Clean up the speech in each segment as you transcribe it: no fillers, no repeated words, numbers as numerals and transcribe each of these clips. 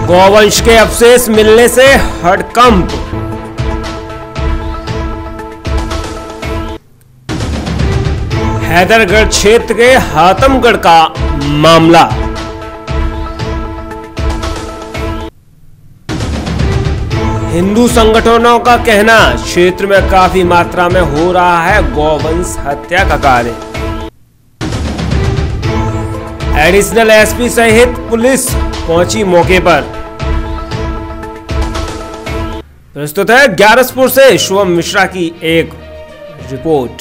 गौवंश के अवशेष मिलने से हड़कंप। हैदरगढ़ क्षेत्र के हातमगढ़ का मामला। हिंदू संगठनों का कहना, क्षेत्र में काफी मात्रा में हो रहा है गौवंश हत्या का कार्य। एडिशनल एसपी सहित पुलिस पहुंची मौके पर। प्रस्तुत है ग्यारसपुर से शुभम मिश्रा की एक रिपोर्ट।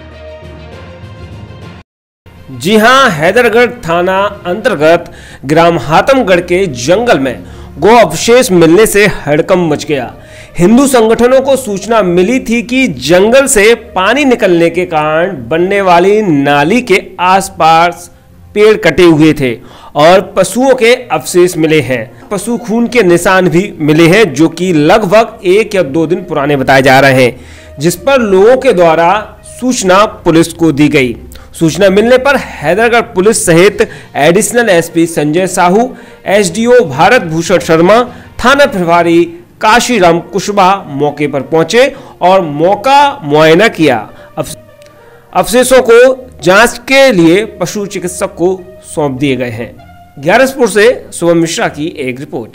जी हां, हैदरगढ़ थाना अंतर्गत ग्राम हातमगढ़ के जंगल में गो अवशेष मिलने से हड़कंप मच गया। हिंदू संगठनों को सूचना मिली थी कि जंगल से पानी निकलने के कारण बनने वाली नाली के आसपास पेड़ कटे हुए थे और पशुओं के अवशेष मिले हैं। पशु खून के निशान भी मिले हैं जो कि लगभग 1 या 2 दिन पुराने बताए जा रहे हैं, जिस पर लोगों के द्वारा सूचना पुलिस को दी गई। सूचना मिलने पर हैदरगढ़ पुलिस सहित additional SP Sanjay Sahu, SDO Bharat Bhushan Sharma, थाना प्रभारी काशीराम कुशवाहा मौके पर पहुंचे और मौका मुआयना किया। अवशेषों को जांच के लिए पशु चिकित्सक को सौंप दिए गए हैं। ग्यारसपुर से शुभम मिश्रा की एक रिपोर्ट।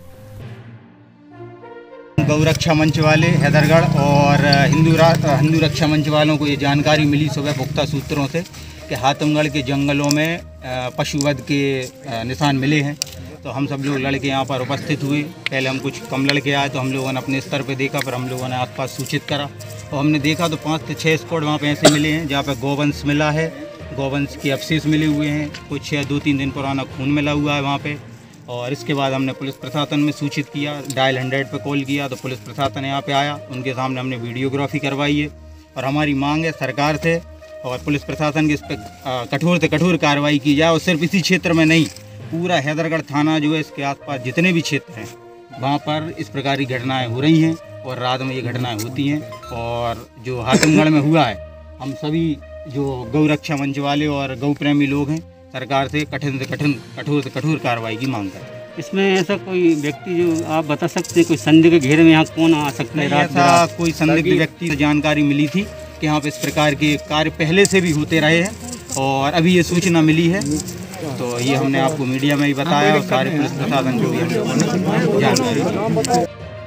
गौरक्षा मंच वाले हैदरगढ़ और हिंदू रक्षा मंच वालों को ये जानकारी मिली सुबह पुख्ता सूत्रों से कि हातमगढ़ के जंगलों में पशुवध के निशान मिले हैं। तो हम सब लोग लड़के यहाँ पर उपस्थित हुए। पहले हम कुछ कम लड़के आए तो हम लोगों ने अपने स्तर पे देखा, फिर हम लोगों ने आसपास सूचित करा और हमने देखा तो 5 से 6 स्पॉट वहाँ पे ऐसे मिले हैं जहाँ पे गौवंश मिला है, गौवंश के अवशेष मिले हुए हैं, कुछ 2-3 दिन पुराना खून मिला हुआ है वहाँ पे। और इसके बाद हमने पुलिस प्रशासन में सूचित किया, डायल 100 पे कॉल किया तो पुलिस प्रशासन यहाँ पे आया, उनके सामने हमने वीडियोग्राफी करवाई है। और हमारी मांग है सरकार से और पुलिस प्रशासन की इस पर कठोर से कठोर कार्रवाई की जाए। और सिर्फ इसी क्षेत्र में नहीं, पूरा हैदरगढ़ थाना जो है इसके आसपास जितने भी क्षेत्र हैं वहाँ पर इस प्रकार की घटनाएँ हो रही हैं और रात में ये घटनाएँ होती हैं। और जो हातमगढ़ में हुआ है, हम सभी जो गौ रक्षा मंच वाले और गौ प्रेमी लोग हैं सरकार से कठोर से कठोर कार्रवाई की मांग करते हैं। इसमें ऐसा कोई व्यक्ति जो आप बता सकते हैं, कोई संदिग्ध के घेरे में यहाँ कौन आ सकता है? ऐसा कोई संदिग्ध व्यक्ति से जानकारी मिली थी कि यहाँ पे इस प्रकार के कार्य पहले से भी होते रहे हैं और अभी ये सूचना मिली है तो ये हमने आपको मीडिया में ही बताया और सारे पुलिस प्रशासन को भी हम लोगों ने जानकारी।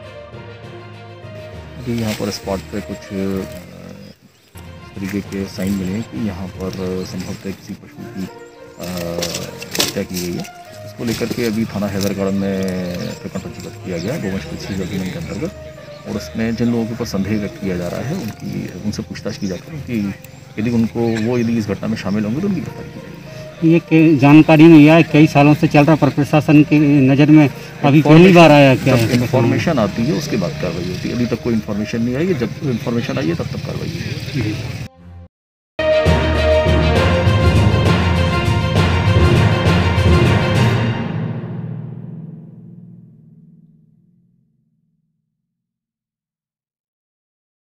यहाँ पर स्पॉट पे कुछ तरीके के साइन मिले हैं कि यहाँ पर संभवतः किसी पशु की हत्या की गई है। इसको लेकर के अभी थाना हैदरगढ़ में प्रकरण पंजीबद्ध किया गया गोवंश कृषि अधिनियम के अंतर्गत। और उसमें जिन लोगों के ऊपर संदेह व्यक्त किया जा रहा है उनसे पूछताछ की जाती है कि यदि इस घटना में शामिल होंगे तो उनकी गिरफ्तारी की जाएगी। ये जानकारी में यह कई सालों से चल रहा, पर प्रशासन की नज़र में अभी पहली बार आया क्या? जब इन्फॉर्मेशन आती है उसके बाद कार्रवाई होती है। अभी तक कोई इन्फॉर्मेशन नहीं आई है, जब इन्फॉर्मेशन आई है तब कार्रवाई होगी।